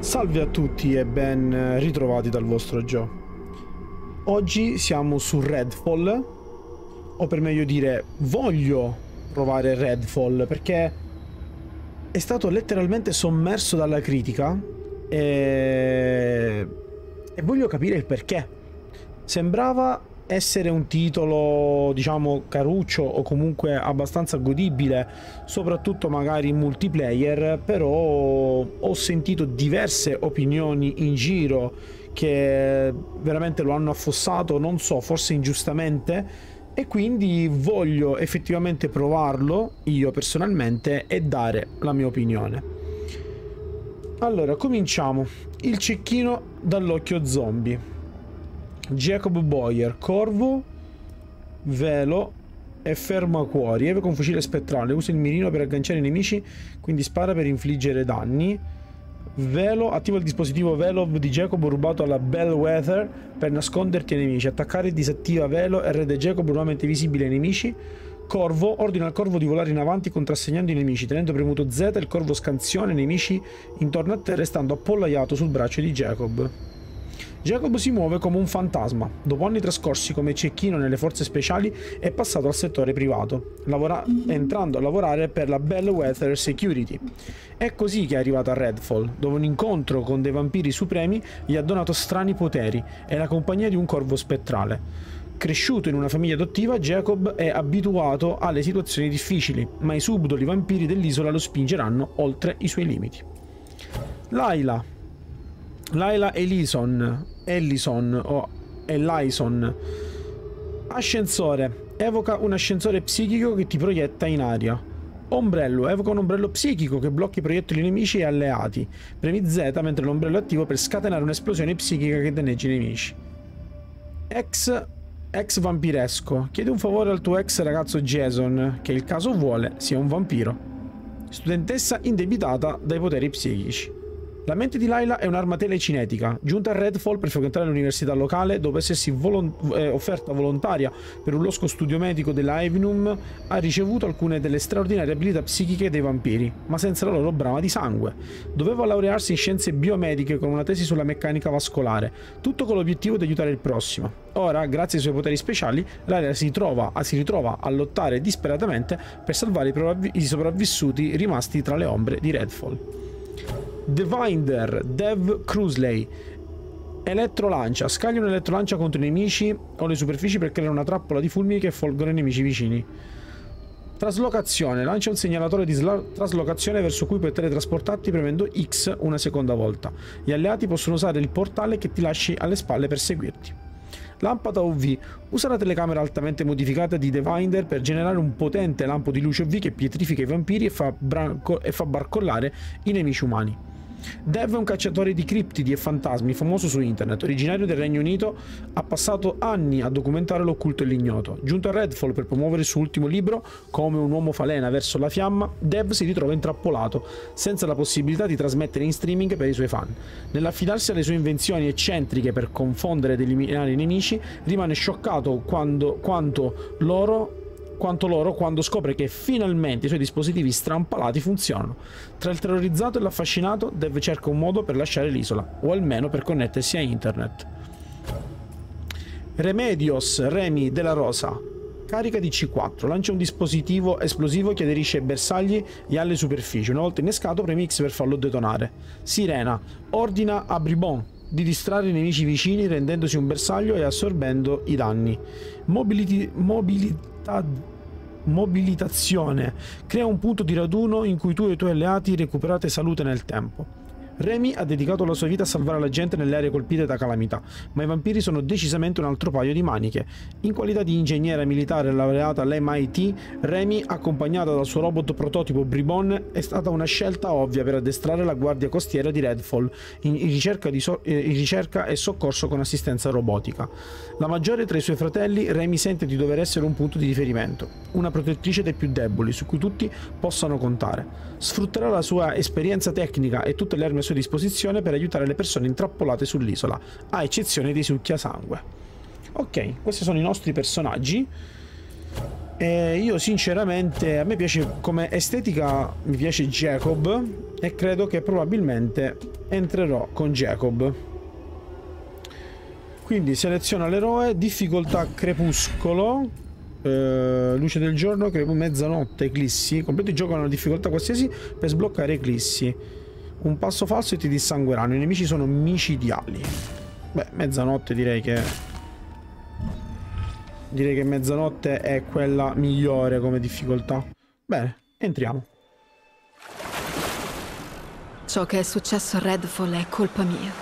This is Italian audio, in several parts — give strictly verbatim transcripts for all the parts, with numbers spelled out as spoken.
Salve a tutti e ben ritrovati dal vostro Joe. Oggi siamo su Redfall, o per meglio dire voglio provare Redfall perché è stato letteralmente sommerso dalla critica e, e voglio capire il perché. Sembrava essere un titolo, diciamo, caruccio o comunque abbastanza godibile, soprattutto magari in multiplayer, però ho sentito diverse opinioni in giro che veramente lo hanno affossato, non so, forse ingiustamente, e quindi voglio effettivamente provarlo io personalmente e dare la mia opinione. Allora, cominciamo. Il cecchino dall'occhio zombie. Jacob Boyer, corvo, velo e fermacuori. Evoca un fucile spettrale, usa il mirino per agganciare i nemici, quindi spara per infliggere danni. Velo, attiva il dispositivo Velov di Jacob rubato alla Bellwether per nasconderti ai nemici. Attaccare e disattiva Velo e rende Jacob nuovamente visibile ai nemici. Corvo, ordina al corvo di volare in avanti contrassegnando i nemici. Tenendo premuto Z, il corvo scansiona i nemici intorno a te, restando appollaiato sul braccio di Jacob. Jacob si muove come un fantasma. Dopo anni trascorsi come cecchino nelle forze speciali, è passato al settore privato, lavora- entrando a lavorare per la Bellwether Security. È così che è arrivato a Redfall, dove un incontro con dei vampiri supremi gli ha donato strani poteri e la compagnia di un corvo spettrale. Cresciuto in una famiglia adottiva, Jacob è abituato alle situazioni difficili, ma i subdoli vampiri dell'isola lo spingeranno oltre i suoi limiti. Layla. Layla Ellison, Ellison o Ellison. Ascensore. Evoca un ascensore psichico che ti proietta in aria. Ombrello. Evoca un ombrello psichico che blocchi proiettili nemici e alleati. Premi Z mentre l'ombrello è attivo per scatenare un'esplosione psichica che danneggia i nemici. Ex, ex vampiresco. Chiedi un favore al tuo ex ragazzo Jason, che il caso vuole sia un vampiro. Studentessa indebitata dai poteri psichici. La mente di Layla è un'arma telecinetica, giunta a Redfall per frequentare l'università locale, dopo essersi volon eh, offerta volontaria per un losco studio medico della Evinum, ha ricevuto alcune delle straordinarie abilità psichiche dei vampiri, ma senza la loro brama di sangue. Doveva laurearsi in scienze biomediche con una tesi sulla meccanica vascolare, tutto con l'obiettivo di aiutare il prossimo. Ora, grazie ai suoi poteri speciali, Layla si, trova, si ritrova a lottare disperatamente per salvare i, i sopravvissuti rimasti tra le ombre di Redfall. Devinder, Dev Cruisley. Elettrolancia. Scaglia un'elettrolancia contro i nemici o le superfici per creare una trappola di fulmini che folgono i nemici vicini. Traslocazione. Lancia un segnalatore di traslocazione verso cui puoi teletrasportarti premendo X una seconda volta. Gli alleati possono usare il portale che ti lasci alle spalle per seguirti. Lampada U V. Usa la telecamera altamente modificata di Devinder per generare un potente lampo di luce U V che pietrifica i vampiri e fa, e fa barcollare i nemici umani. Dev è un cacciatore di criptidi e fantasmi famoso su internet, originario del Regno Unito, ha passato anni a documentare l'occulto e l'ignoto. Giunto a Redfall per promuovere il suo ultimo libro, Come un uomo falena verso la fiamma, Dev si ritrova intrappolato, senza la possibilità di trasmettere in streaming per i suoi fan. Nell'affidarsi alle sue invenzioni eccentriche per confondere ed eliminare i nemici, rimane scioccato quando, quanto loro... quanto loro quando scopre che finalmente i suoi dispositivi strampalati funzionano. Tra il terrorizzato e l'affascinato, Dev cerca un modo per lasciare l'isola, o almeno per connettersi a internet. Remedios, Remy della Rosa. Carica di C quattro, lancia un dispositivo esplosivo che aderisce ai bersagli e alle superfici. Una volta innescato, premi X per farlo detonare. Sirena, ordina a Bribon di distrarre i nemici vicini rendendosi un bersaglio e assorbendo i danni. Mobility, mobilità, mobilitazione. Crea un punto di raduno in cui tu e i tuoi alleati recuperate salute nel tempo. Remy ha dedicato la sua vita a salvare la gente nelle aree colpite da calamità, ma i vampiri sono decisamente un altro paio di maniche. In qualità di ingegnera militare laureata all'M I T, Remy, accompagnata dal suo robot prototipo Bribon, è stata una scelta ovvia per addestrare la guardia costiera di Redfall in, in, ricerca, di so in ricerca e soccorso con assistenza robotica. La maggiore tra i suoi fratelli, Remy sente di dover essere un punto di riferimento, una protettrice dei più deboli, su cui tutti possano contare. Sfrutterà la sua esperienza tecnica e tutte le armi a sua disposizione per aiutare le persone intrappolate sull'isola, a eccezione dei succhiasangue. Ok, questi sono i nostri personaggi. E io sinceramente, a me piace come estetica, mi piace Jacob e credo che probabilmente entrerò con Jacob. Quindi seleziona l'eroe, difficoltà crepuscolo, eh, luce del giorno, mezzanotte, eclissi. Completi il gioco con una difficoltà qualsiasi per sbloccare eclissi. Un passo falso e ti dissangueranno. I nemici sono micidiali. Beh, mezzanotte direi che... Direi che mezzanotte è quella migliore come difficoltà. Bene, entriamo. Ciò che è successo a Redfall è colpa mia.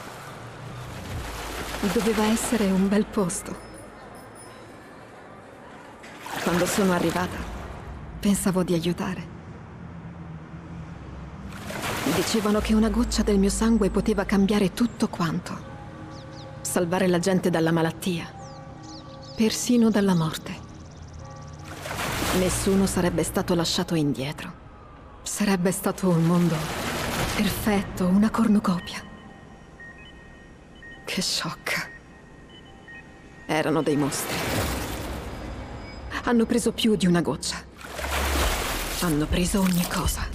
Doveva essere un bel posto. Quando sono arrivata, pensavo di aiutare. Dicevano che una goccia del mio sangue poteva cambiare tutto quanto. Salvare la gente dalla malattia, persino dalla morte. Nessuno sarebbe stato lasciato indietro. Sarebbe stato un mondo perfetto, una cornucopia. Che sciocca. Erano dei mostri. Hanno preso più di una goccia. Hanno preso ogni cosa.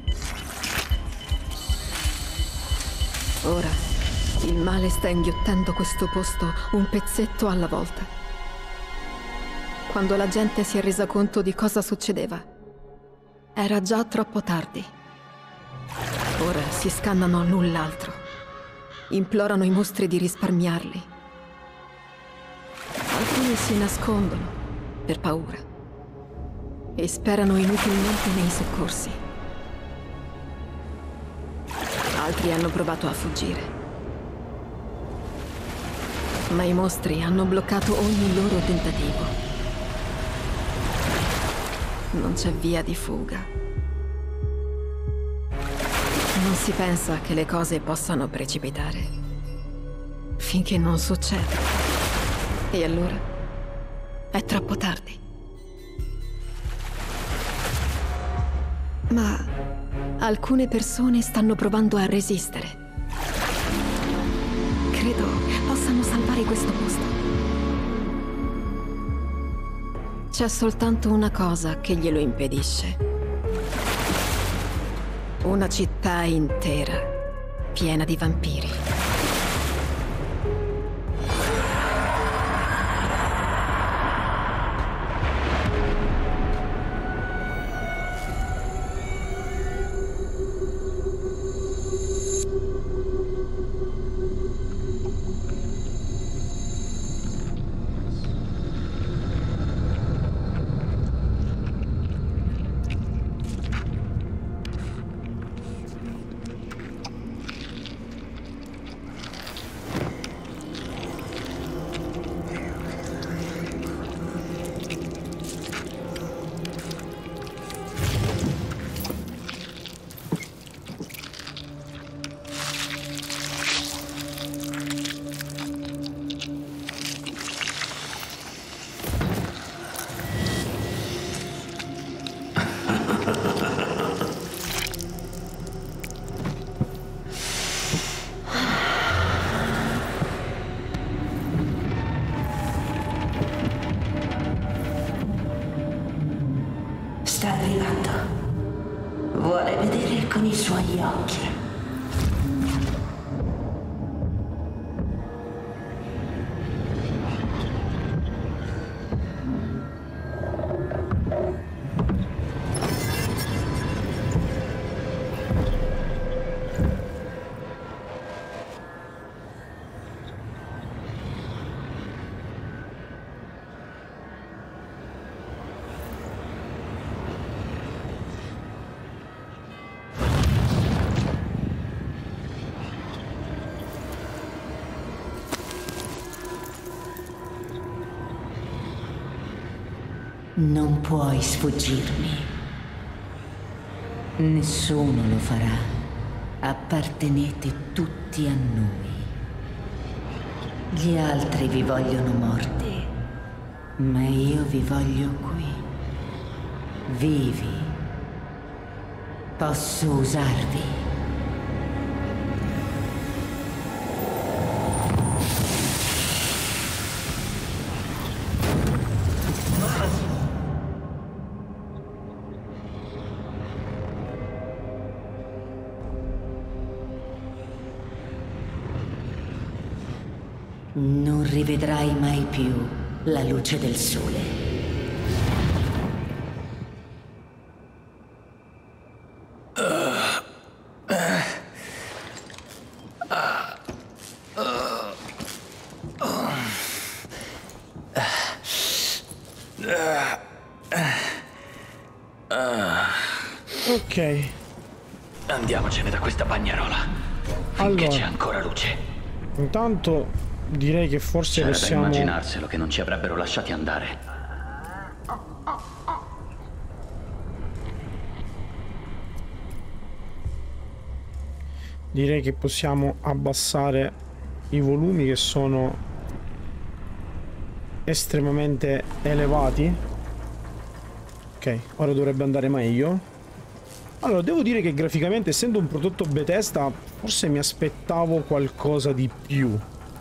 Ora, il male sta inghiottendo questo posto un pezzetto alla volta. Quando la gente si è resa conto di cosa succedeva, era già troppo tardi. Ora si scannano null'altro. Implorano i mostri di risparmiarli. Alcuni si nascondono per paura e sperano inutilmente nei soccorsi. Altri hanno provato a fuggire, ma i mostri hanno bloccato ogni loro tentativo. Non c'è via di fuga. Non si pensa che le cose possano precipitare finché non succede. E allora è troppo tardi. Ma alcune persone stanno provando a resistere. Credo possano salvare questo posto. C'è soltanto una cosa che glielo impedisce. Una città intera, piena di vampiri. Sta arrivando. Vuole vedere con i suoi occhi. Non puoi sfuggirmi. Nessuno lo farà. Appartenete tutti a noi. Gli altri vi vogliono morti, ma io vi voglio qui. Vivi. Posso usarvi. Non rivedrai mai più la luce del sole. Ok. Andiamocene da questa bagnarola. Finché Allora, c'è ancora luce. intanto direi che forse C'era possiamo... da immaginarselo che non ci avrebbero lasciati andare. Direi che possiamo abbassare i volumi che sono estremamente elevati. Ok, ora dovrebbe andare meglio. Allora, devo dire che graficamente, essendo un prodotto Bethesda, forse mi aspettavo qualcosa di più.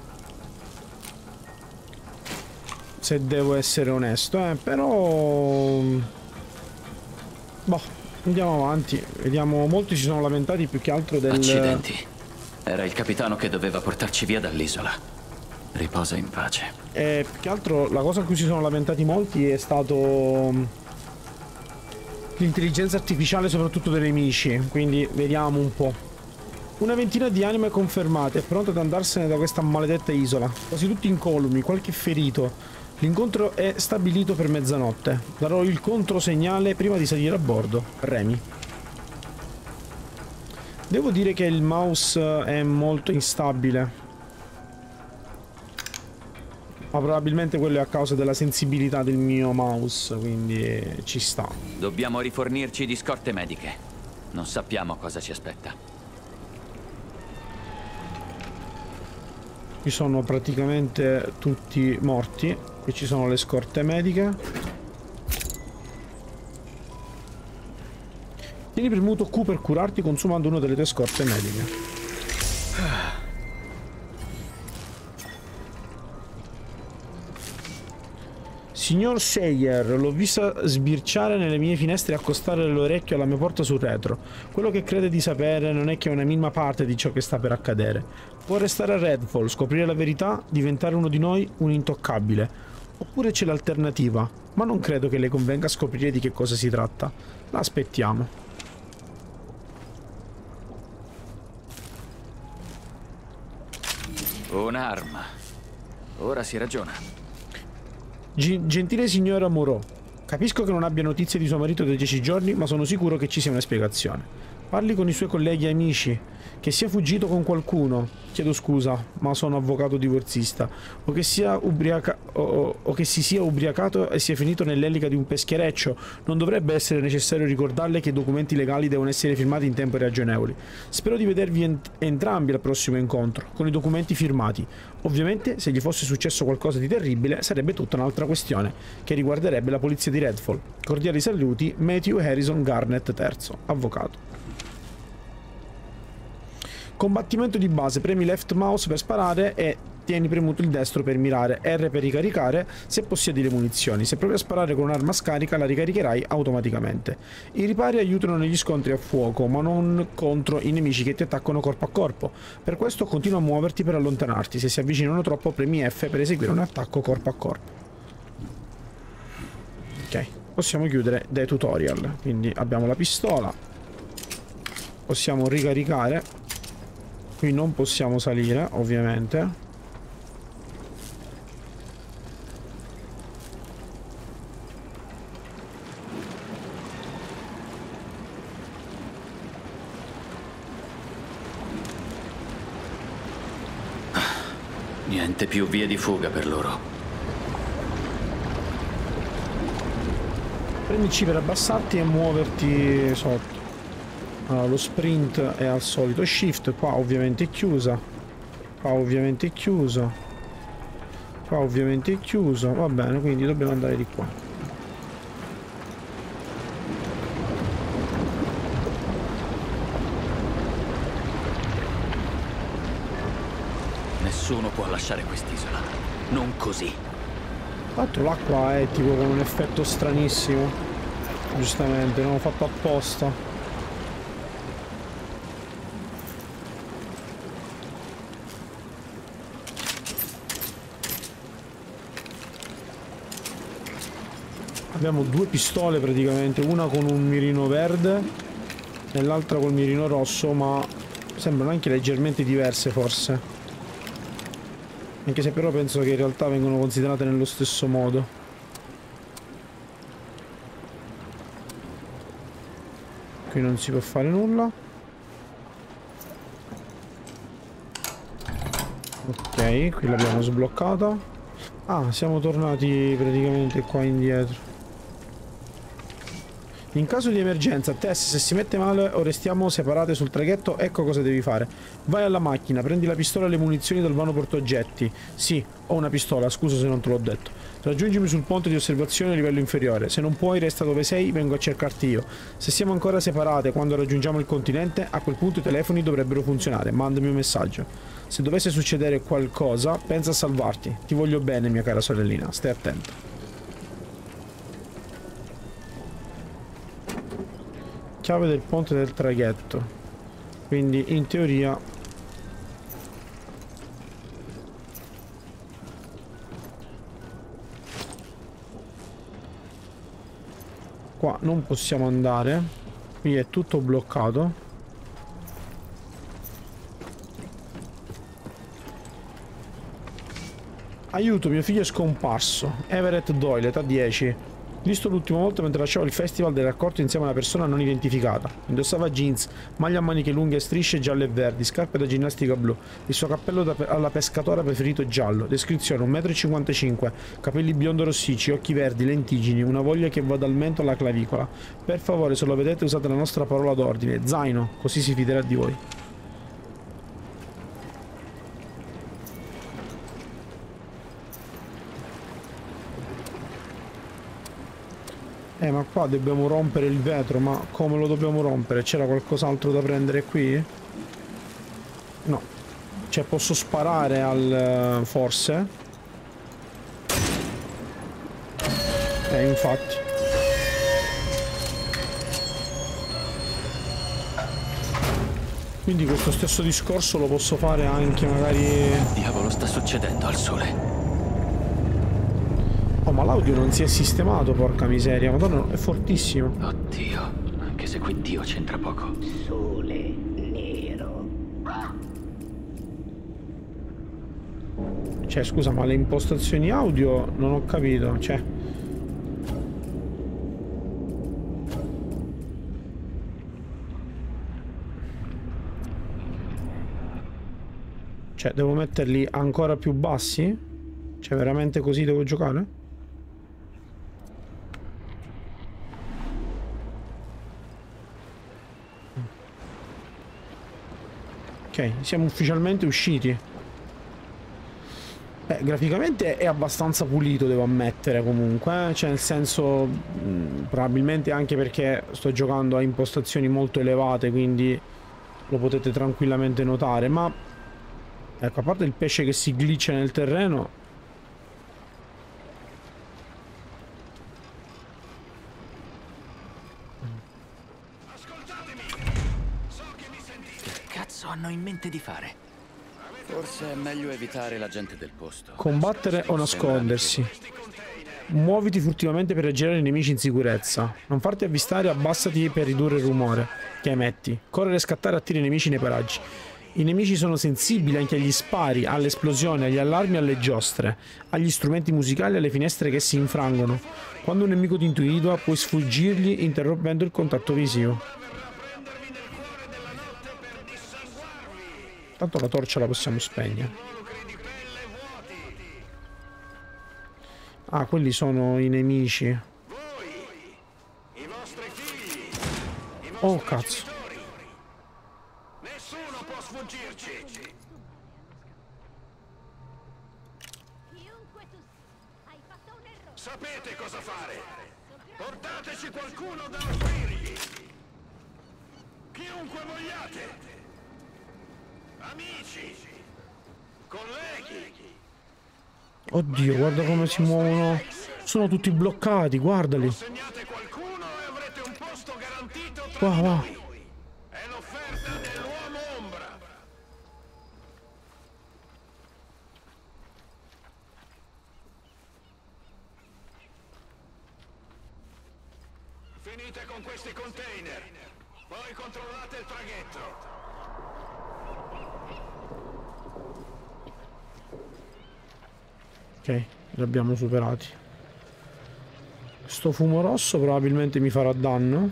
Se devo essere onesto, eh, però... Boh, andiamo avanti. Vediamo, molti si sono lamentati più che altro del... Accidenti. Era il capitano che doveva portarci via dall'isola. Riposa in pace. E più che altro la cosa a cui si sono lamentati molti è stato... l'intelligenza artificiale, soprattutto dei nemici, quindi vediamo un po'. Una ventina di anime confermate, pronte ad andarsene da questa maledetta isola. Quasi tutti incolumi, qualche ferito. L'incontro è stabilito per mezzanotte. Darò il controsegnale prima di salire a bordo. Remy. Devo dire che il mouse è molto instabile. Ma probabilmente quello è a causa della sensibilità del mio mouse, quindi ci sta. Dobbiamo rifornirci di scorte mediche. Non sappiamo cosa ci aspetta. Qui sono praticamente tutti morti. Qui ci sono le scorte mediche. Tieni premuto Q per curarti consumando una delle tue scorte mediche. Signor Sayer, l'ho vista sbirciare nelle mie finestre e accostare l'orecchio alla mia porta sul retro. Quello che crede di sapere non è che una minima parte di ciò che sta per accadere. Può restare a Redfall, scoprire la verità, diventare uno di noi un intoccabile. Oppure c'è l'alternativa, ma non credo che le convenga scoprire di che cosa si tratta. La aspettiamo. Un'arma. Ora si ragiona. Gentile signora Moreau, capisco che non abbia notizie di suo marito da dieci giorni, ma sono sicuro che ci sia una spiegazione. Parli con i suoi colleghi e amici, che sia fuggito con qualcuno, chiedo scusa, ma sono avvocato divorzista, o che sia ubriaca o, o che si sia ubriacato e sia finito nell'elica di un peschereccio, non dovrebbe essere necessario ricordarle che i documenti legali devono essere firmati in tempi ragionevoli. Spero di vedervi ent entrambi al prossimo incontro, con i documenti firmati. Ovviamente, se gli fosse successo qualcosa di terribile, sarebbe tutta un'altra questione, che riguarderebbe la polizia di Redfall. Cordiali saluti, Matthew Harrison Garnett terzo, avvocato. Combattimento di base, premi left mouse per sparare e tieni premuto il destro per mirare, R per ricaricare se possiedi le munizioni. Se provi a sparare con un'arma scarica la ricaricherai automaticamente. I ripari aiutano negli scontri a fuoco, ma non contro i nemici che ti attaccano corpo a corpo. Per questo continua a muoverti per allontanarti. Se si avvicinano troppo premi F per eseguire un attacco corpo a corpo. Ok, possiamo chiudere dei tutorial. Quindi abbiamo la pistola. Possiamo ricaricare. Qui non possiamo salire, ovviamente. Niente più vie di fuga per loro. Premi C per abbassarti e muoverti sotto. Allora, lo sprint è al solito shift, qua ovviamente è chiusa, qua ovviamente è chiuso, qua ovviamente è chiuso, va bene, quindi dobbiamo andare di qua. Nessuno può lasciare quest'isola, non così. Tra l'altro l'acqua è tipo con un effetto stranissimo, giustamente, non l'ho fatto apposta. Abbiamo due pistole praticamente, una con un mirino verde e l'altra col mirino rosso, ma sembrano anche leggermente diverse forse. Anche se però penso che in realtà vengono considerate nello stesso modo. Qui non si può fare nulla. Ok, qui l'abbiamo sbloccata. Ah, siamo tornati praticamente qua indietro. In caso di emergenza, Tess, se si mette male o restiamo separate sul traghetto, ecco cosa devi fare. Vai alla macchina, prendi la pistola e le munizioni dal vano portaoggetti. Sì, ho una pistola, scusa se non te l'ho detto. Raggiungimi sul ponte di osservazione a livello inferiore. Se non puoi, resta dove sei, vengo a cercarti io. Se siamo ancora separate quando raggiungiamo il continente, a quel punto i telefoni dovrebbero funzionare. Mandami un messaggio. Se dovesse succedere qualcosa, pensa a salvarti. Ti voglio bene, mia cara sorellina. Stai attenta. Chiave del ponte del traghetto. Quindi in teoria qua non possiamo andare. Qui è tutto bloccato. Aiuto, mio figlio è scomparso. Everett Doyle, età dieci. Visto l'ultima volta mentre lasciava il festival del raccolto insieme a una persona non identificata. Indossava jeans, maglia a maniche lunghe e strisce gialle e verdi, scarpe da ginnastica blu, il suo cappello da pe alla pescatora preferito giallo. Descrizione: un metro e cinquantacinque, capelli biondo rossicci, occhi verdi, lentiggini, una voglia che va dal mento alla clavicola. Per favore, se lo vedete usate la nostra parola d'ordine, zaino, così si fiderà di voi. Eh, ma qua dobbiamo rompere il vetro, ma come lo dobbiamo rompere? C'era qualcos'altro da prendere qui? No. Cioè, posso sparare al... forse? Eh, infatti. Quindi questo stesso discorso lo posso fare anche magari... Che diavolo sta succedendo al sole? Oh, ma l'audio non si è sistemato, porca miseria. Madonna, è fortissimo. Oddio, anche se qui Dio c'entra poco. Sole nero. Cioè, scusa, ma le impostazioni audio non ho capito, cioè... Cioè, devo metterli ancora più bassi? Cioè, veramente così devo giocare? Ok, siamo ufficialmente usciti. Beh, graficamente è abbastanza pulito, devo ammettere, comunque, eh? Cioè, nel senso, mh, probabilmente anche perché sto giocando a impostazioni molto elevate, quindi lo potete tranquillamente notare, ma ecco, a parte il pesce che si glitcha nel terreno. Che cazzo hanno in mente di fare? Forse è meglio evitare la gente del posto. Combattere o nascondersi. Muoviti furtivamente per aggirare i nemici in sicurezza. Non farti avvistare, abbassati per ridurre il rumore che emetti. Correre e scattare attira i nemici nei paraggi. I nemici sono sensibili anche agli spari, alle esplosioni, agli allarmi e alle giostre, agli strumenti musicali e alle finestre che si infrangono. Quando un nemico ti individua, puoi sfuggirgli interrompendo il contatto visivo. Tanto la torcia la possiamo spegnere. Ah, quelli sono i nemici. Oh, cazzo. Nessuno può sfuggirci. Sapete cosa fare. Portateci qualcuno da offrirgli. Chiunque vogliate. Amici. Colleghi. Oddio, guarda come si muovono. Sono tutti bloccati, guardali. Segnate qualcuno e avrete un posto garantito tra Qua, va. noi. È l'offerta dell'uomo ombra. Finite con questi container. Poi controllate il traghetto. Ok, li abbiamo superati. Sto fumo rosso probabilmente mi farà danno.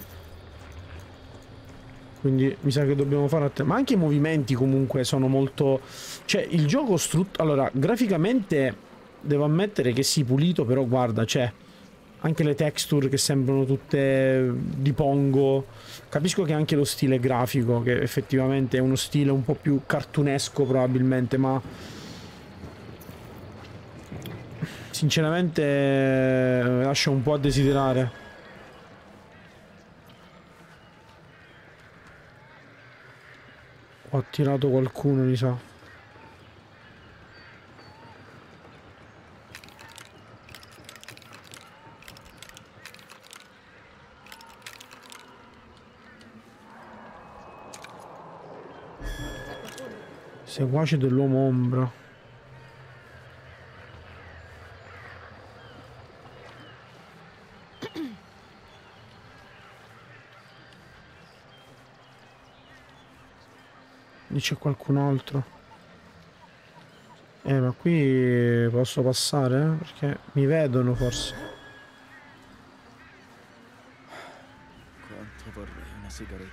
Quindi mi sa che dobbiamo fare attenzione. Ma anche i movimenti comunque sono molto... Cioè, il gioco strutto... Allora, graficamente devo ammettere che sì, pulito, però guarda, c'è... Anche le texture che sembrano tutte di Pongo. Capisco che anche lo stile grafico, che effettivamente è uno stile un po' più cartunesco probabilmente, ma... Sinceramente lascia un po' a desiderare. Ho attirato qualcuno, mi sa. Seguace dell'uomo ombra. Lì c'è qualcun altro. Eh, ma qui posso passare? Eh? Perché mi vedono forse. Quanto vorrei una sigaretta.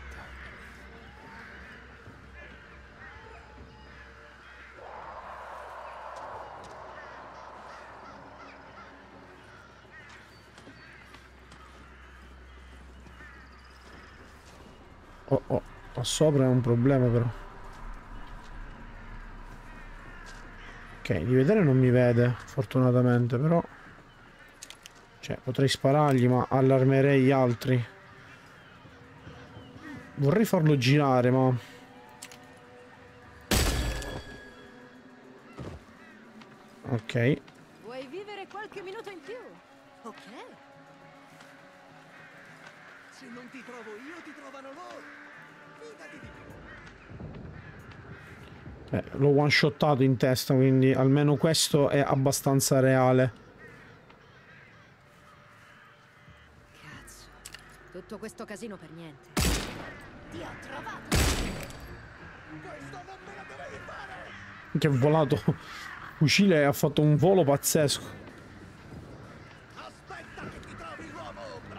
Oh, oh, qua sopra è un problema però. Ok, di vedere non mi vede, fortunatamente, però... Cioè, potrei sparargli, ma allarmerei gli altri. Vorrei farlo girare, ma... Ok. Vuoi vivere qualche minuto in più? Ok. Se non ti trovo io, ti trovano loro. Fidati di me. Eh, l'ho one-shottato in testa, quindi almeno questo è abbastanza reale. Cazzo. Tutto questo casino per niente. Ti ho trovato. Questo non me la dovevi fare. Che è volato. Fucile ha fatto un volo pazzesco. Aspetta che ti trovi l'uomo ombra.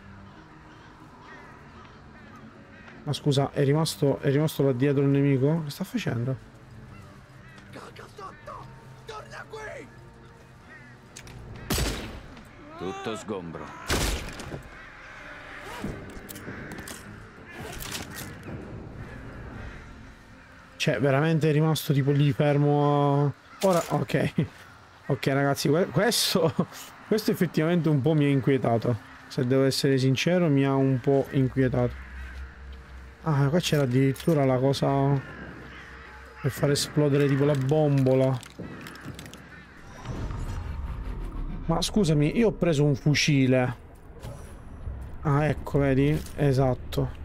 Ma scusa, è rimasto, è rimasto là dietro il nemico? Che sta facendo? Caga sotto. Torna qui. Tutto sgombro. Cioè, veramente è rimasto tipo lì fermo a... Ora, ok. Ok, ragazzi, questo... Questo effettivamente un po' mi ha inquietato. Se devo essere sincero, mi ha un po' inquietato. Ah, qua c'era addirittura la cosa... Per far esplodere tipo la bombola. Ma scusami, io ho preso un fucile. Ah, ecco, vedi? Esatto.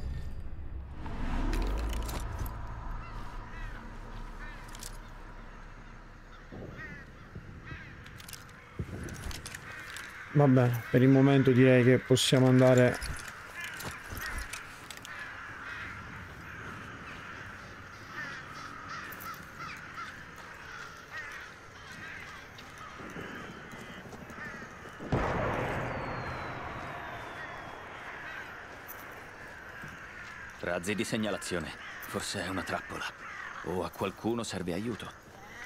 Va bene, per il momento direi che possiamo andare... Razzi di segnalazione. Forse è una trappola. O a qualcuno serve aiuto.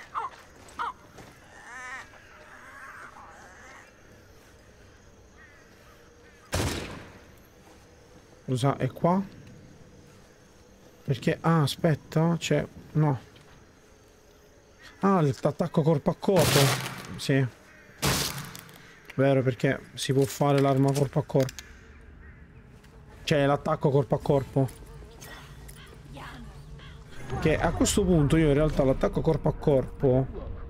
Scusa, è qua? Perché... Ah, aspetta, c'è... No. Ah, l'attacco corpo a corpo. Sì. Vero, perché si può fare l'arma corpo a corpo. Cioè, l'attacco corpo a corpo. Che a questo punto io in realtà l'attacco corpo a corpo...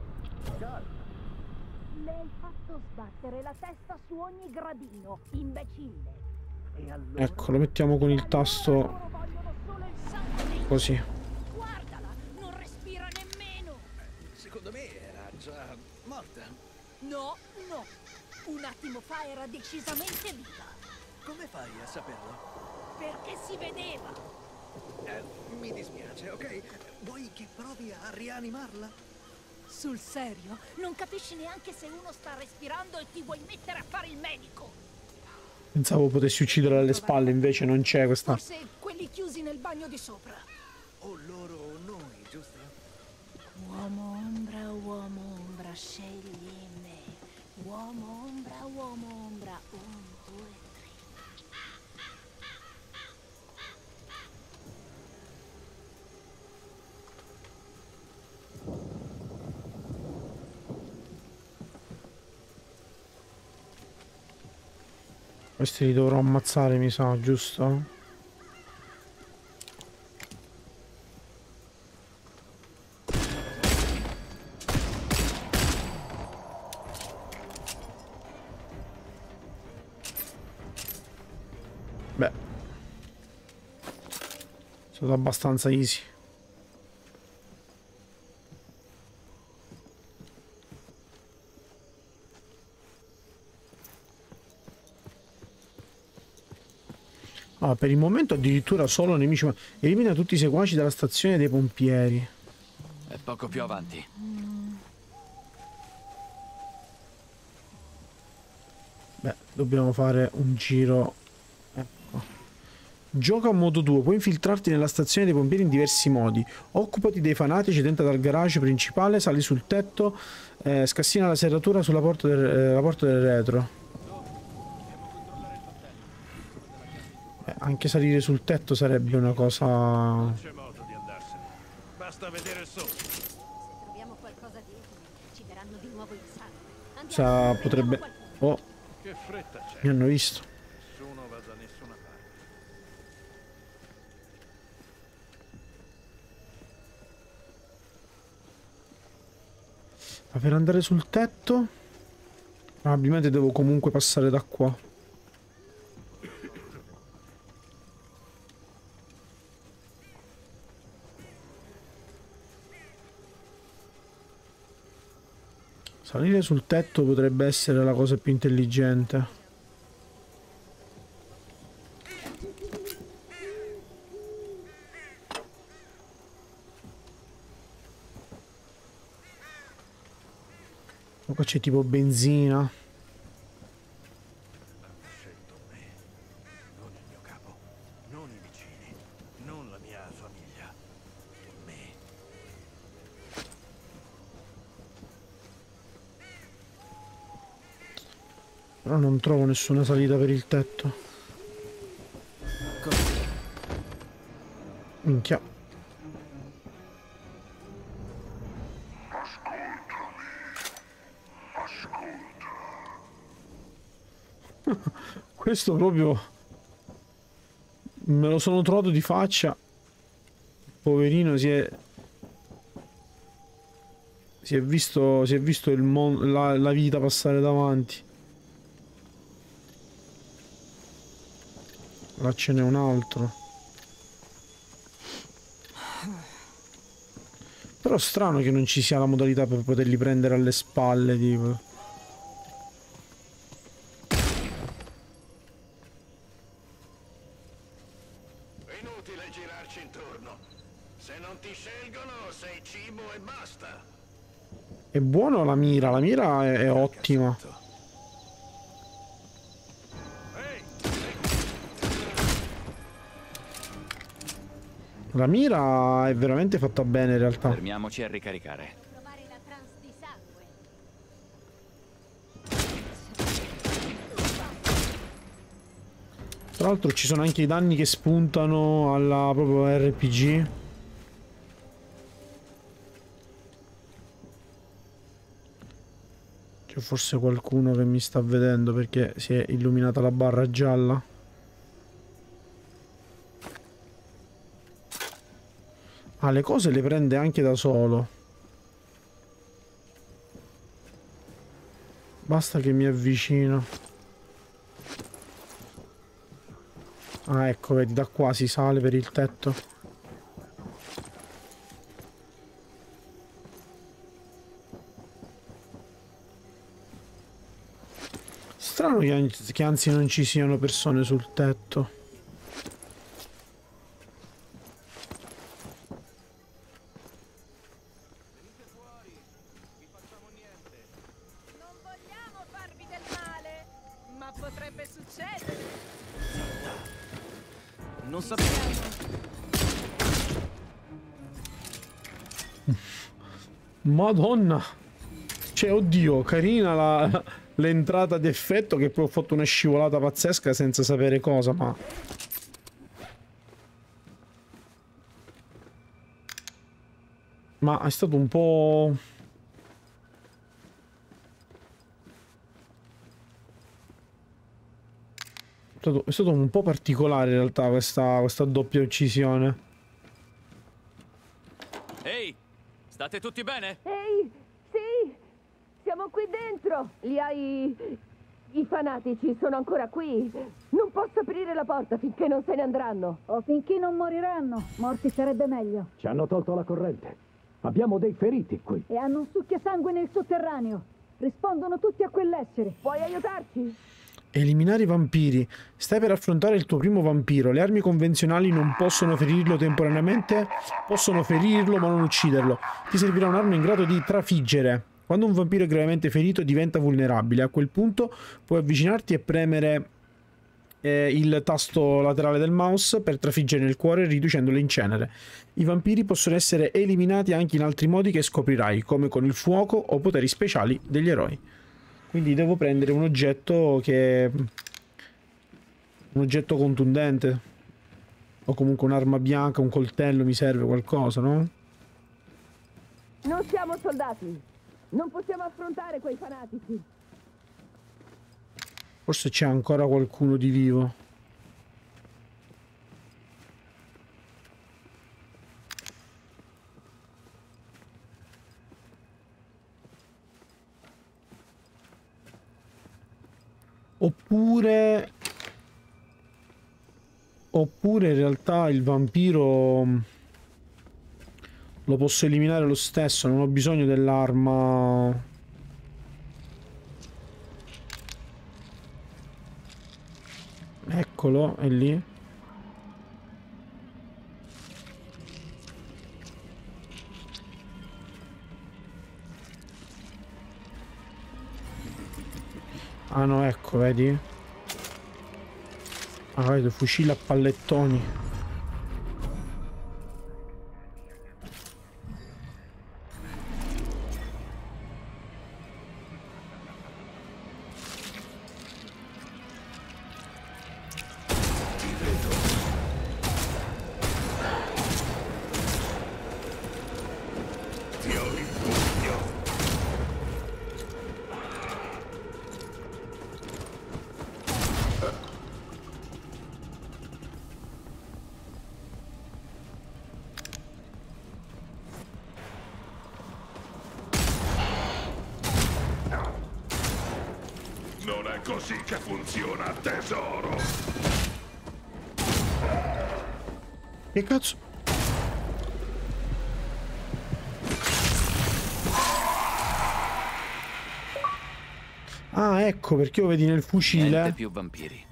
Le hai fatto sbattere la testa su ogni gradino, imbecille. Ecco, lo mettiamo con il tasto così. Guardala, non respira nemmeno. Secondo me era già morta. No, no. Un attimo fa era decisamente viva. Come fai a saperlo? Perché si vedeva. Eh, mi dispiace, ok? Vuoi che provi a rianimarla? Sul serio? Non capisci neanche se uno sta respirando e ti vuoi mettere a fare il medico. Pensavo potessi uccidere alle spalle, invece non c'è questa. Forse quelli chiusi nel bagno di sopra. O loro o noi, giusto? Uomo ombra, uomo ombra, scegli me. Uomo ombra, uomo ombra, un, due, tre. Questi li dovrò ammazzare, mi sa, giusto? Beh, è stato abbastanza easy. Ah, per il momento addirittura solo nemici. Ma elimina tutti i seguaci dalla stazione dei pompieri. È poco più avanti. Beh, dobbiamo fare un giro. Ecco. Gioca a modo duo. Puoi infiltrarti nella stazione dei pompieri in diversi modi. Occupati dei fanatici, tenta dal garage principale, sali sul tetto, eh, scassina la serratura sulla porta del, eh, la porta del retro. Anche salire sul tetto sarebbe una cosa. Non c'è modo di andarsene. Basta vedere il sole. Se troviamo qualcosa di utile, ci daranno di nuovo il sangue. Sa, potrebbe. Oh, Che fretta c'è. mi hanno visto. Nessuno va da nessuna parte. Ma per andare sul tetto probabilmente devo comunque passare da qua. Salire sul tetto potrebbe essere la cosa più intelligente. Qua c'è tipo benzina. Ha scelto me, non il mio capo, non i vicini, non la mia famiglia, me. Però non trovo nessuna salita per il tetto. Minchia. Questo proprio me lo sono trovato di faccia. Poverino, si è si è visto si è visto il mon la, la vita passare davanti. Là ce n'è un altro. Però strano che non ci sia la modalità per poterli prendere alle spalle, tipo. Inutile girarci intorno. Se non ti scelgono, sei cibo e basta. È buono la mira, la mira è, è ottima. Ehi, La mira è veramente fatta bene in realtà. Fermiamoci a ricaricare. Provare la trans di sangue. Tra l'altro ci sono anche i danni che spuntano alla proprio R P G. C'è forse qualcuno che mi sta vedendo perché si è illuminata la barra gialla. Ah, le cose le prende anche da solo. Basta che mi avvicino. Ah, ecco, vedi, da qua si sale per il tetto. Strano che, che anzi non ci siano persone sul tetto. Non vogliamo farvi del male, ma potrebbe succedere. Non sapevo. Madonna. Cioè, oddio, carina la, l'entrata d'effetto, che poi ho fatto una scivolata pazzesca senza sapere cosa, ma... Ma è stato un po'... È stato, è stato un po' particolare in realtà questa, questa doppia uccisione. Ehi, state tutti bene? Ehi, sì, siamo qui dentro. Li hai... I fanatici sono ancora qui. Non posso aprire la porta finché non se ne andranno. O finché non moriranno. Morti sarebbe meglio. Ci hanno tolto la corrente. Abbiamo dei feriti qui. E hanno un succhiasangue nel sotterraneo. Rispondono tutti a quell'essere. Puoi aiutarci? Eliminare i vampiri. Stai per affrontare il tuo primo vampiro. Le armi convenzionali non possono ferirlo temporaneamente. Possono ferirlo ma non ucciderlo. Ti servirà un'arma in grado di trafiggere. Quando un vampiro è gravemente ferito diventa vulnerabile. A quel punto puoi avvicinarti e premere eh, il tasto laterale del mouse per trafiggere il cuore riducendolo in cenere. I vampiri possono essere eliminati anche in altri modi che scoprirai, come con il fuoco o poteri speciali degli eroi. Quindi devo prendere un oggetto che... un oggetto contundente. O comunque un'arma bianca, un coltello, mi serve qualcosa, no? Non siamo soldati. Non possiamo affrontare quei fanatici. Forse c'è ancora qualcuno di vivo. Oppure... Oppure in realtà il vampiro... lo posso eliminare lo stesso, non ho bisogno dell'arma. Eccolo, è lì. Ah no, ecco, vedi? Ah, vedo, fucile a pallettoni. Non è così che funziona, tesoro. Che cazzo? Ah, ecco perché lo vedi nel fucile. Niente più vampiri.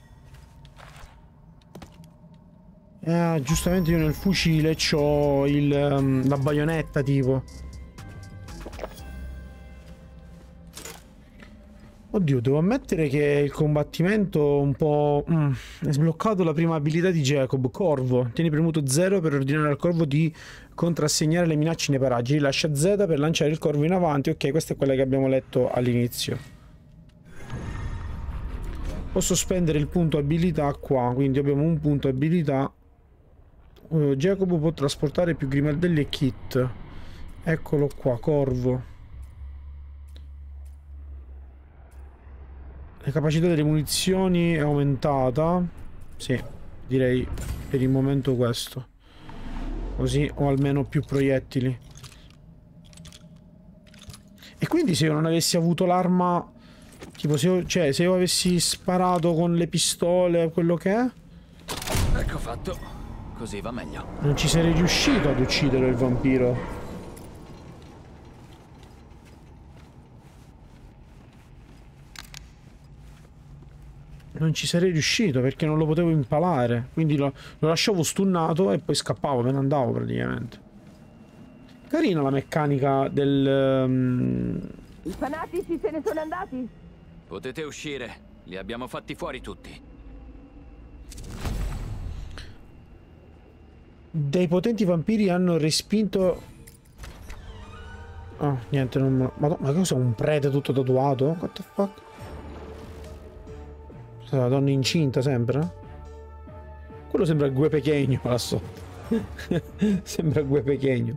Eh, giustamente io nel fucile c'ho il, um, la baionetta tipo. Oddio, devo ammettere che il combattimento un po'... Mm, è sbloccato la prima abilità di Jacob, Corvo. Tieni premuto zero per ordinare al corvo di contrassegnare le minacce nei paraggi. Rilascia Z per lanciare il corvo in avanti. Ok, questa è quella che abbiamo letto all'inizio. Posso spendere il punto abilità qua, quindi abbiamo un punto abilità. Uh, Jacob può trasportare più grimaldelli e kit. Eccolo qua, Corvo. La capacità delle munizioni è aumentata. Sì, direi per il momento questo. Così ho almeno più proiettili. E quindi se io non avessi avuto l'arma... Tipo se io, cioè, se io avessi sparato con le pistole, quello che è... Ecco fatto. Così va meglio. Non ci sarei riuscito ad uccidere il vampiro. non ci sarei riuscito perché non lo potevo impalare. Quindi lo, lo lasciavo stunnato e poi scappavo, me ne andavo praticamente. Carina la meccanica del... Um... I fanatici se ne sono andati? Potete uscire, li abbiamo fatti fuori tutti. Dei potenti vampiri hanno respinto... Oh, niente, non... Ma, ma cosa, un prete tutto tatuato? What the fuck? La donna incinta sempre? Quello sembra Gue Pequeño là sotto. Sembra Gue Pequeño.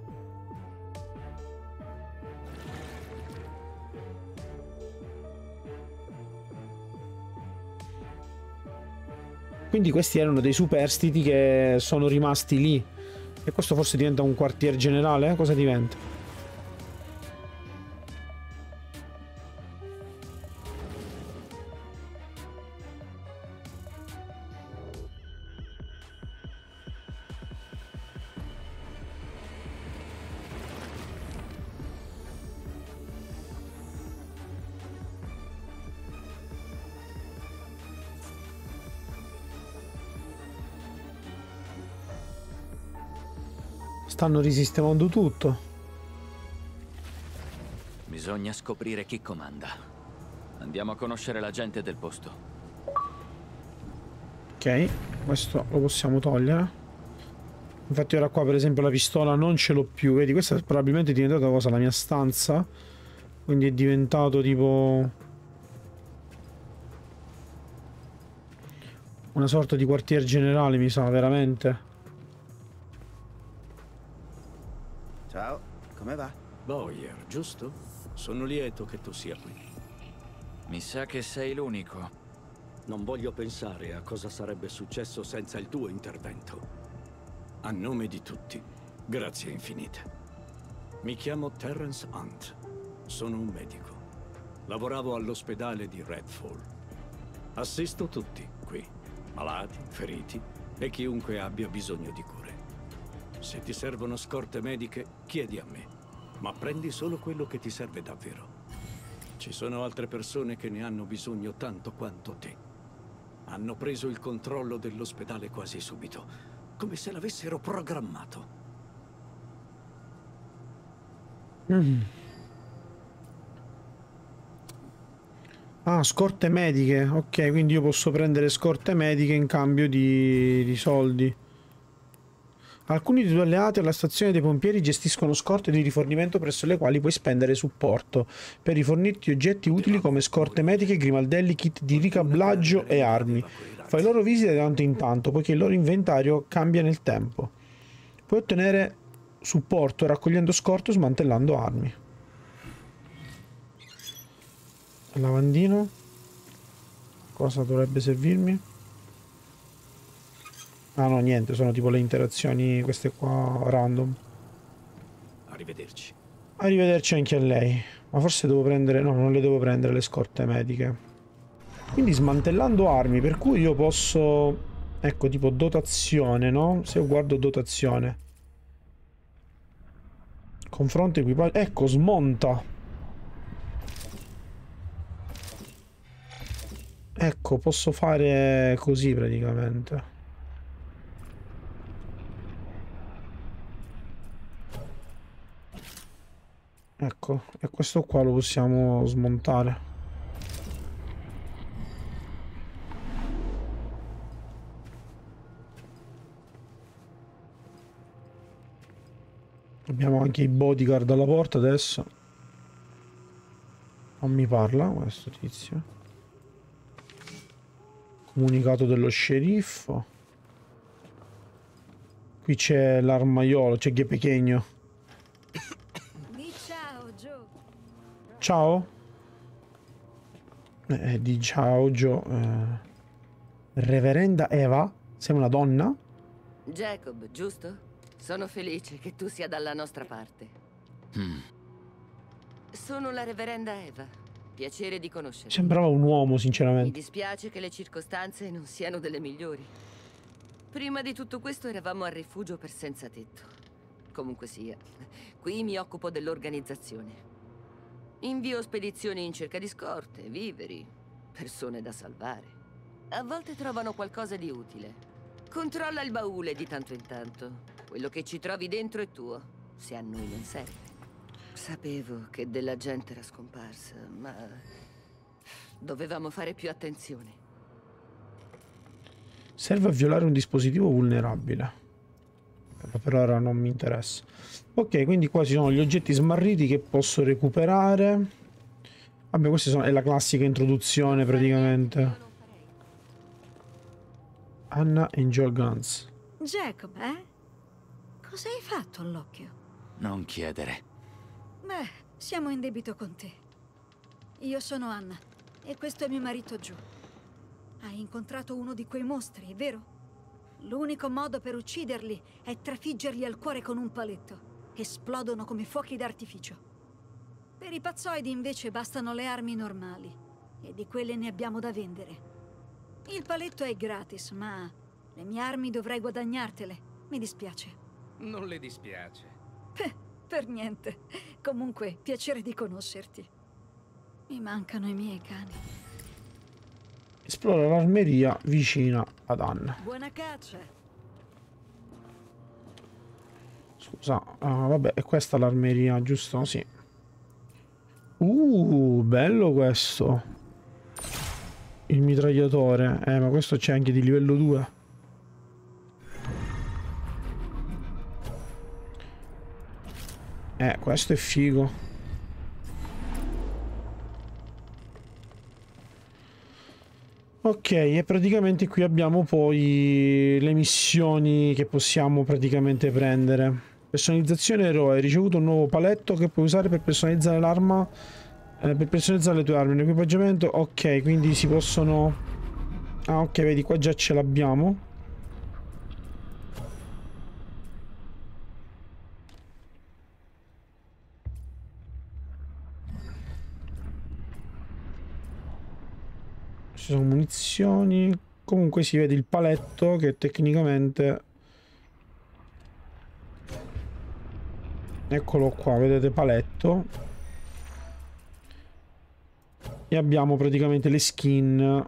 Quindi questi erano dei superstiti che sono rimasti lì. E questo forse diventa un quartier generale? Eh? Cosa diventa? Stanno risistemando tutto. Bisogna scoprire chi comanda. Andiamo a conoscere la gente del posto. Ok, questo lo possiamo togliere. Infatti ora qua per esempio la pistola non ce l'ho più. Vedi, questa è probabilmente diventata cosa? La mia stanza. Quindi è diventato tipo... una sorta di quartier generale, mi sa, veramente. Ciao, come va? Boyer, giusto? Sono lieto che tu sia qui. Mi sa che sei l'unico. Non voglio pensare a cosa sarebbe successo senza il tuo intervento. A nome di tutti, grazie infinite. Mi chiamo Terrence Hunt. Sono un medico. Lavoravo all'ospedale di Redfall. Assisto tutti qui, malati, feriti e chiunque abbia bisogno di cure. Se ti servono scorte mediche, chiedi a me, ma prendi solo quello che ti serve davvero. Ci sono altre persone che ne hanno bisogno tanto quanto te. Hanno preso il controllo dell'ospedale quasi subito, come se l'avessero programmato. Mm. Ah, scorte mediche. Ok, quindi io posso prendere scorte mediche in cambio di, di soldi. Alcuni dei tuoi alleati alla stazione dei pompieri gestiscono scorte di rifornimento presso le quali puoi spendere supporto per rifornirti oggetti utili come scorte mediche, grimaldelli, kit di ricablaggio e armi. Fai loro visite da tanto in tanto, poiché il loro inventario cambia nel tempo. Puoi ottenere supporto raccogliendo scorte o smantellando armi. Il lavandino. Cosa dovrebbe servirmi? Ah no, niente, sono tipo le interazioni queste qua random. Arrivederci. Arrivederci anche a lei. Ma forse devo prendere... No, non le devo prendere le scorte mediche. Quindi smantellando armi, per cui io posso... Ecco, tipo dotazione, no? Se io guardo dotazione. Confronto equipaggio... Ecco, smonta. Ecco, posso fare così praticamente. Ecco, e questo qua lo possiamo smontare. Abbiamo anche i bodyguard alla porta adesso. Non mi parla questo tizio. Comunicato dello sceriffo. Qui c'è l'armaiolo, c'è Gue Pequeño. Ciao. Eh, di ciao Joe. Eh, Reverenda Eva, sei una donna? Jacob, giusto? Sono felice che tu sia dalla nostra parte. Mm. Sono la reverenda Eva. Piacere di conoscerti. Sembrava un uomo, Mi sinceramente. dispiace che le circostanze non siano delle migliori. Prima di tutto questo eravamo al rifugio per senza tetto. Comunque sia, qui mi occupo dell'organizzazione. Invio spedizioni in cerca di scorte, viveri, persone da salvare. A volte trovano qualcosa di utile. Controlla il baule di tanto in tanto. Quello che ci trovi dentro è tuo, se a noi non serve. Sapevo che della gente era scomparsa, ma dovevamo fare più attenzione. Serve a violare un dispositivo vulnerabile. Per ora non mi interessa. Ok, quindi qua ci sono gli oggetti smarriti che posso recuperare. Vabbè, questa sono, è la classica introduzione praticamente. Anna and Joel Guns. Jacob, eh? Cosa hai fatto all'occhio? Non chiedere. Beh, siamo in debito con te. Io sono Anna e questo è mio marito Joe. Hai incontrato uno di quei mostri, vero? L'unico modo per ucciderli è trafiggerli al cuore con un paletto. Esplodono come fuochi d'artificio. Per i pazzoidi invece bastano le armi normali e di quelle ne abbiamo da vendere. Il paletto è gratis, ma le mie armi dovrei guadagnartele. Mi dispiace. Non le dispiace. Beh, per niente. Comunque, piacere di conoscerti. Mi mancano i miei cani. Esplora l'armeria vicina ad Anna. Buona caccia. Scusa, ah, vabbè, è questa l'armeria, giusto? Sì. Uh, bello questo. Il mitragliatore. Eh, ma questo c'è anche di livello due. Eh, questo è figo. Ok, e praticamente qui abbiamo poi le missioni che possiamo praticamente prendere. Personalizzazione eroe, hai ricevuto un nuovo paletto che puoi usare per personalizzare l'arma, eh, per personalizzare le tue armi, l'equipaggiamento. Ok, quindi si possono... Ah, ok, vedi, qua già ce l'abbiamo. Ci sono munizioni. Comunque si vede il paletto che tecnicamente... Eccolo qua, vedete paletto. E abbiamo praticamente le skin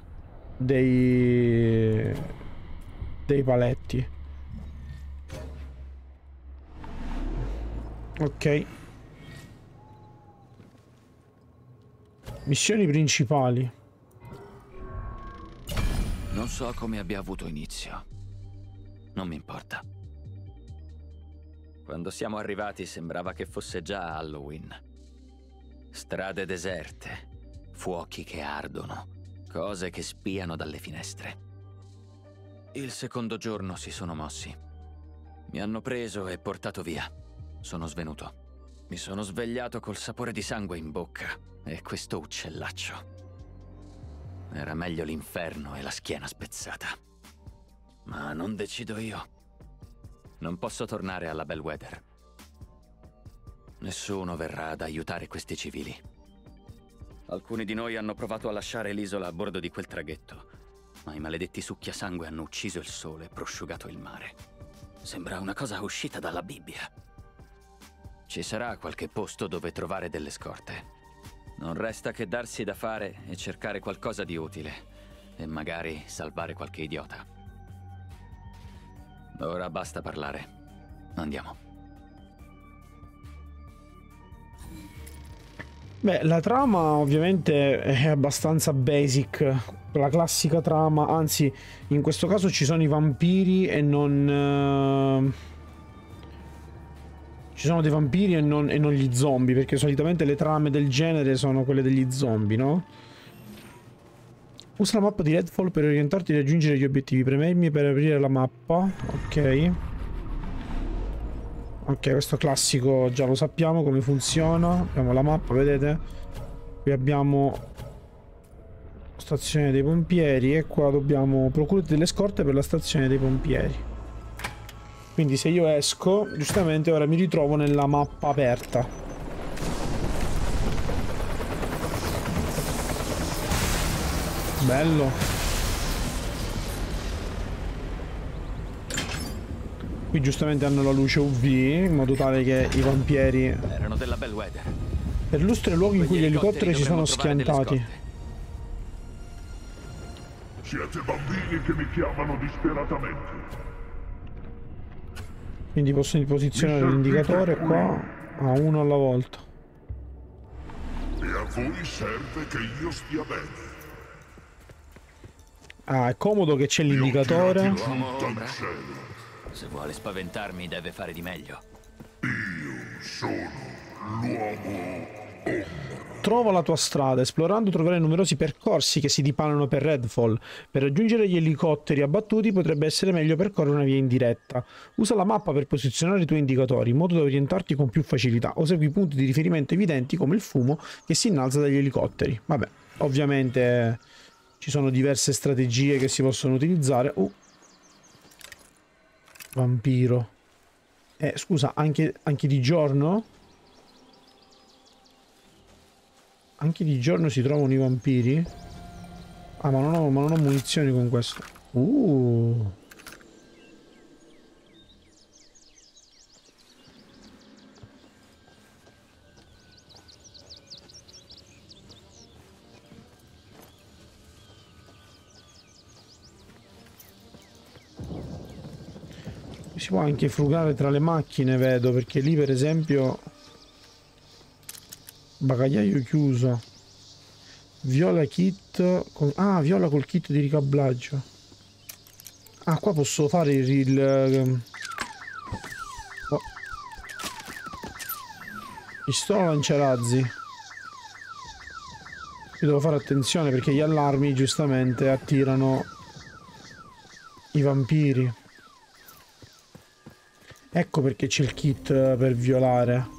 dei... dei paletti. Ok. Missioni principali. Non so come abbia avuto inizio. Non mi importa. Quando siamo arrivati sembrava che fosse già Halloween. Strade deserte, fuochi che ardono, cose che spiano dalle finestre. Il secondo giorno si sono mossi. Mi hanno preso e portato via. Sono svenuto. Mi sono svegliato col sapore di sangue in bocca e questo uccellaccio. Era meglio l'inferno e la schiena spezzata. Ma non decido io. Non posso tornare alla Bellwether. Nessuno verrà ad aiutare questi civili. Alcuni di noi hanno provato a lasciare l'isola a bordo di quel traghetto, ma i maledetti succhiasangue hanno ucciso il sole e prosciugato il mare. Sembra una cosa uscita dalla Bibbia. Ci sarà qualche posto dove trovare delle scorte. Non resta che darsi da fare e cercare qualcosa di utile. E magari salvare qualche idiota. Ora basta parlare. Andiamo. Beh, la trama ovviamente è abbastanza basic. La classica trama. Anzi, in questo caso ci sono i vampiri e non... Uh... Ci sono dei vampiri e non, e non gli zombie, perché solitamente le trame del genere sono quelle degli zombie, no? Usa la mappa di Redfall per orientarti e raggiungere gli obiettivi. Premi per aprire la mappa. Ok. Ok, questo classico già lo sappiamo come funziona. Abbiamo la mappa, vedete? Qui abbiamo stazione dei pompieri e qua dobbiamo procurare delle scorte per la stazione dei pompieri. Quindi se io esco, giustamente ora mi ritrovo nella mappa aperta. Bello. Qui giustamente hanno la luce U V, in modo tale che i vampiri... Erano della Bellwether. Perlustra i luoghi in cui gli elicotteri si sono schiantati. Siete bambini che mi chiamano disperatamente. Quindi posso posizionare l'indicatore qua a uno alla volta. E a voi serve che io stia bene. Ah, è comodo che c'è l'indicatore. Uomo ombra. Se vuole spaventarmi deve fare di meglio. Io sono l'uomo ombra. Trova la tua strada. Esplorando troverai numerosi percorsi che si dipanano per Redfall. Per raggiungere gli elicotteri abbattuti potrebbe essere meglio percorrere una via in diretta. Usa la mappa per posizionare i tuoi indicatori in modo da orientarti con più facilità o segui punti di riferimento evidenti come il fumo che si innalza dagli elicotteri. Vabbè, ovviamente ci sono diverse strategie che si possono utilizzare. Uh. Vampiro. Eh, scusa, anche, anche di giorno? Anche di giorno si trovano i vampiri? Ah, ma non ho, ma non ho munizioni con questo. Uh. Si può anche frugare tra le macchine, vedo, perché lì per esempio bagagliaio chiuso, viola kit con... ah, viola col kit di ricablaggio. Ah, qua posso fare il, il... Oh. Pistola lanciarazzi. Io devo fare attenzione perché gli allarmi giustamente attirano i vampiri. Ecco perché c'è il kit per violare.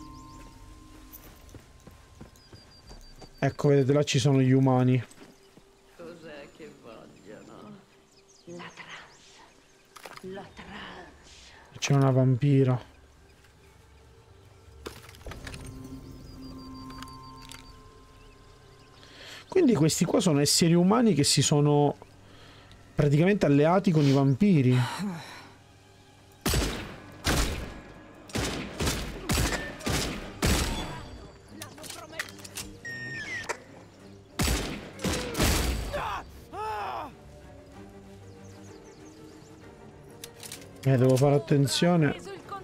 Ecco, vedete, là ci sono gli umani. Cos'è che vogliono? La trans. La trans. C'è una vampira. Quindi questi qua sono esseri umani che si sono praticamente alleati con i vampiri. Eh, devo fare attenzione.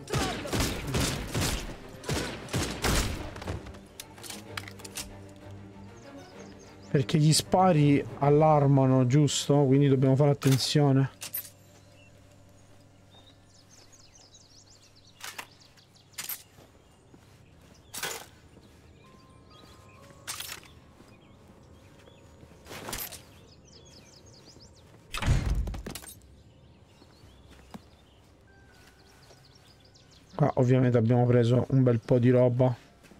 Perché gli spari allarmano, giusto? Quindi dobbiamo fare attenzione. Qua ovviamente abbiamo preso un bel po' di roba.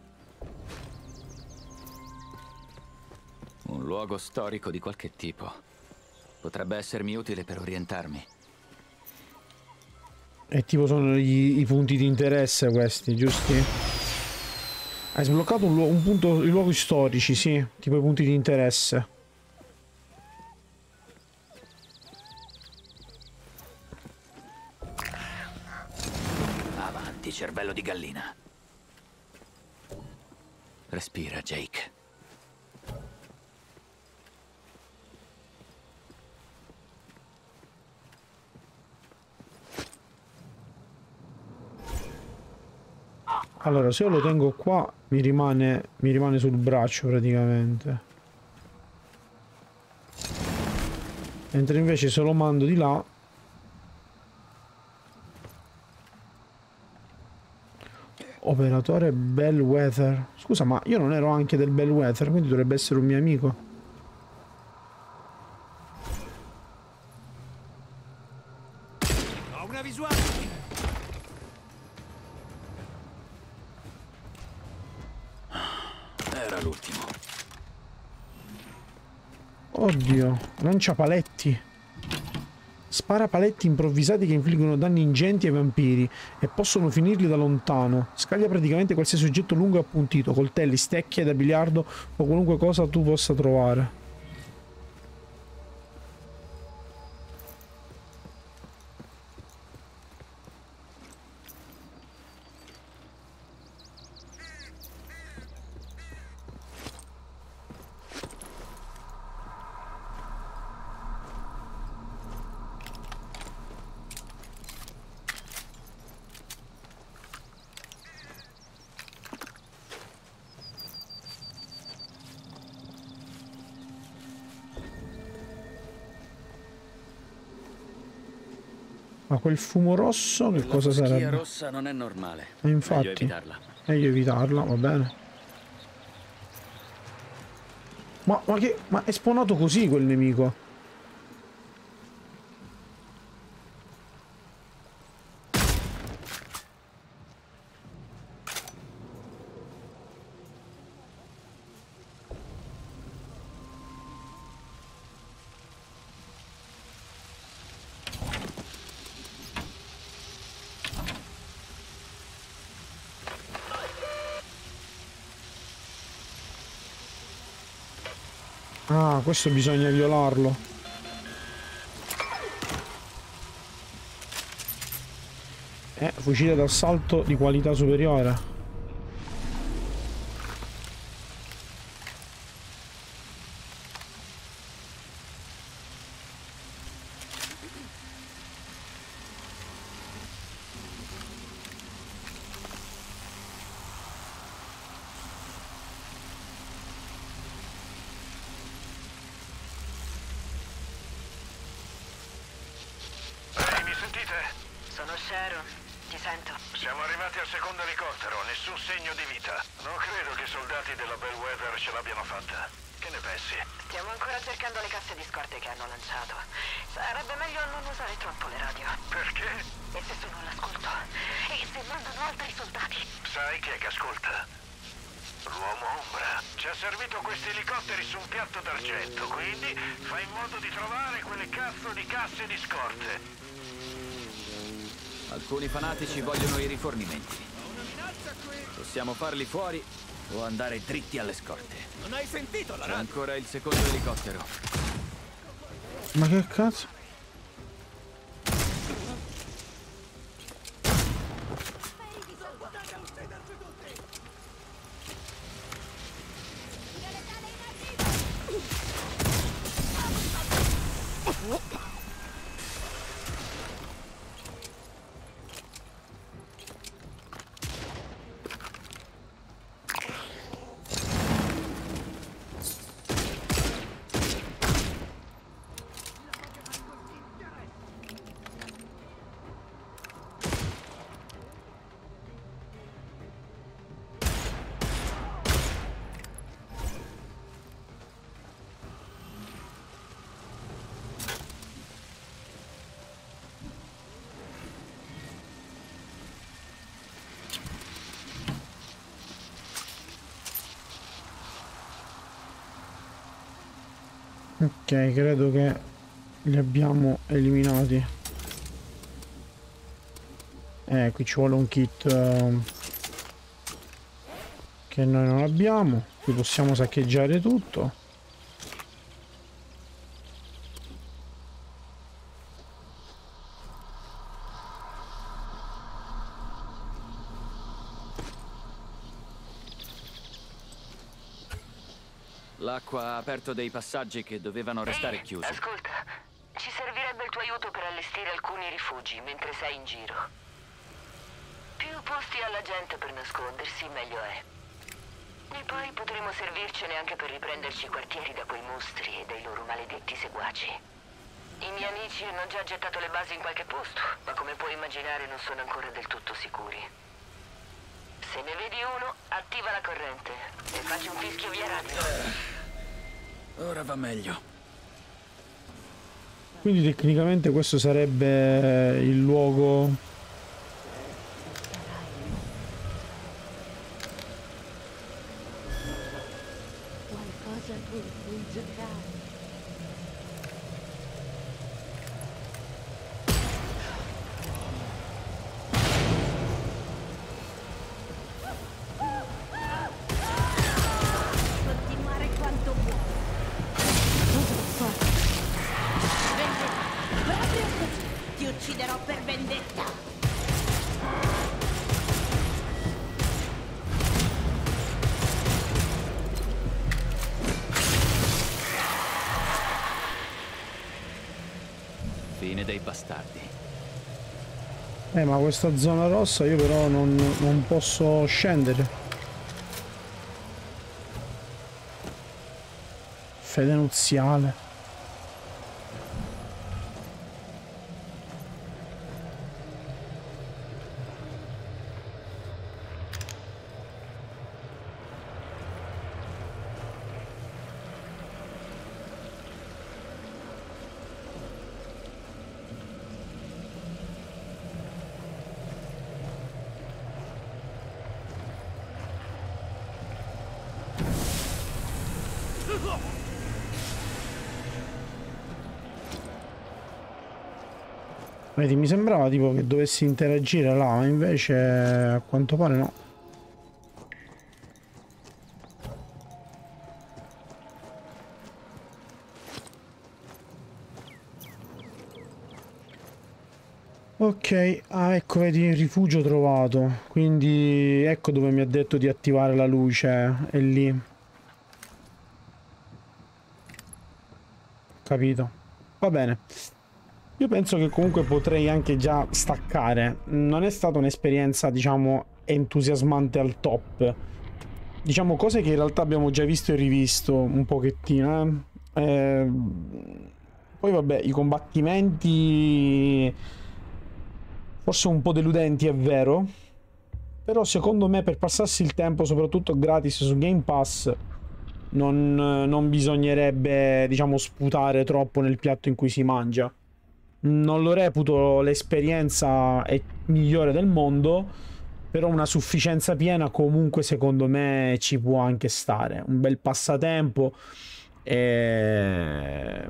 Un luogo storico di qualche tipo. Potrebbe essermi utile per orientarmi. E tipo sono gli, i punti di interesse questi, giusti? Hai sbloccato un, un punto, i luoghi storici, sì, tipo i punti di interesse. Avanti, cervello di gallina. Respira, Jake. Allora, se io lo tengo qua, mi rimane, mi rimane sul braccio praticamente. Mentre invece se lo mando di là... Operatore Bellwether. Scusa, ma io non ero anche del Bellwether, quindi dovrebbe essere un mio amico. Ho una visuale. Era l'ultimo. Oddio, lancia paletti. Spara paletti improvvisati che infliggono danni ingenti ai vampiri e possono finirli da lontano. Scaglia praticamente qualsiasi oggetto lungo e appuntito, coltelli, stecchie da biliardo o qualunque cosa tu possa trovare. Ma quel fumo rosso che La cosa foschia sarebbe? rossa non è normale. E infatti, Meglio evitarla. meglio evitarla, va bene. Ma, ma che... Ma è spawnato così quel nemico? Ah, questo bisogna violarlo. Eh, fucile d'assalto di qualità superiore. Siamo arrivati al secondo elicottero, nessun segno di vita. Non credo che i soldati della Bellwether ce l'abbiano fatta. Che ne pensi? Stiamo ancora cercando le casse di scorte che hanno lanciato. Sarebbe meglio non usare troppo le radio. Perché? E se sono all'ascolto? E se mandano altri soldati? Sai chi è che ascolta? L'uomo ombra. Ci ha servito questi elicotteri su un piatto d'argento, quindi fai in modo di trovare quelle cazzo di casse di scorte. Alcuni fanatici vogliono i rifornimenti. Possiamo farli fuori o andare dritti alle scorte. Non hai sentito la C'è radio? ancora il secondo elicottero. Ma che cazzo? Ok, credo che li abbiamo eliminati. Eh, qui ci vuole un kit uh, che noi non abbiamo. Qui possiamo saccheggiare tutto. L'acqua ha aperto dei passaggi che dovevano restare chiusi. Ascolta, ci servirebbe il tuo aiuto per allestire alcuni rifugi mentre sei in giro. Più posti alla gente per nascondersi, meglio è. E poi potremo servircene anche per riprenderci i quartieri da quei mostri e dai loro maledetti seguaci. I miei amici hanno già gettato le basi in qualche posto, ma come puoi immaginare non sono ancora del tutto sicuri. Se ne vedi uno, attiva la corrente e facci un fischio via radio. Ora va meglio. Quindi tecnicamente questo sarebbe il luogo. Qualcosa con cui giocare. Continuare quanto vuoi. Vendetta. Proprio così. Ti ucciderò per vendetta. Fine dei bastardi. Eh, ma questa zona rossa io però non, non posso scendere. Fede nuziale. Vedi, mi sembrava tipo che dovessi interagire là, ma invece a quanto pare no. Ok, ah ecco, vedi il rifugio trovato, quindi ecco dove mi ha detto di attivare la luce, è lì. Capito. Va bene. Io penso che comunque potrei anche già staccare. Non è stata un'esperienza, diciamo, entusiasmante al top. Diciamo cose che in realtà abbiamo già visto e rivisto un pochettino. Eh? Eh, poi vabbè, i combattimenti forse un po' deludenti, è vero. Però secondo me per passarsi il tempo, soprattutto gratis su Game Pass, non, non bisognerebbe, diciamo, sputare troppo nel piatto in cui si mangia. Non lo reputo l'esperienza migliore del mondo, però una sufficienza piena comunque secondo me ci può anche stare. Un bel passatempo e...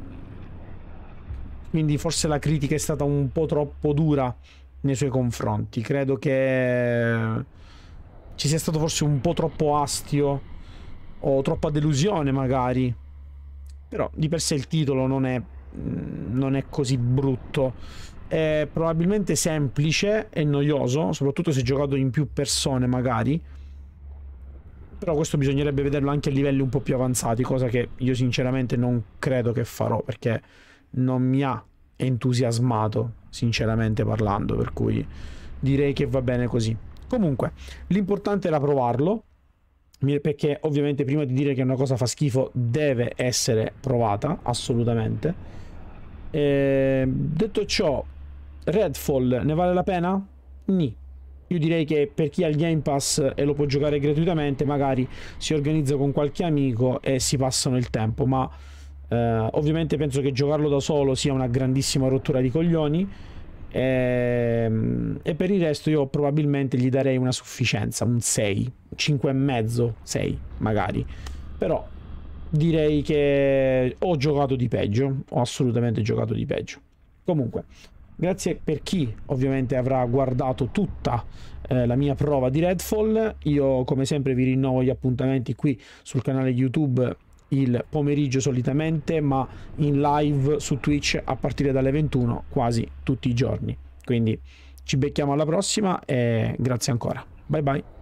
quindi forse la critica è stata un po' troppo dura nei suoi confronti. Credo che ci sia stato forse un po' troppo astio o troppa delusione magari, però di per sé il titolo non è non è così brutto. È probabilmente semplice e noioso, soprattutto se giocato in più persone magari, però questo bisognerebbe vederlo anche a livelli un po' più avanzati, cosa che io sinceramente non credo che farò, perché non mi ha entusiasmato sinceramente parlando, per cui direi che va bene così. Comunque l'importante era provarlo, perché ovviamente prima di dire che una cosa fa schifo deve essere provata assolutamente. E, detto ciò, Redfall ne vale la pena? Nì. Io direi che per chi ha il Game Pass e lo può giocare gratuitamente, magari si organizza con qualche amico e si passano il tempo, ma eh, ovviamente penso che giocarlo da solo sia una grandissima rottura di coglioni. E, e per il resto io probabilmente gli darei una sufficienza, un sei, cinque e mezzo, sei magari. Però direi che ho giocato di peggio, ho assolutamente giocato di peggio. Comunque grazie per chi ovviamente avrà guardato tutta eh, la mia prova di Redfall. Io come sempre vi rinnovo gli appuntamenti qui sul canale YouTube il pomeriggio solitamente, ma in live su Twitch a partire dalle ventuno quasi tutti i giorni. Quindi ci becchiamo alla prossima e grazie ancora. Bye bye.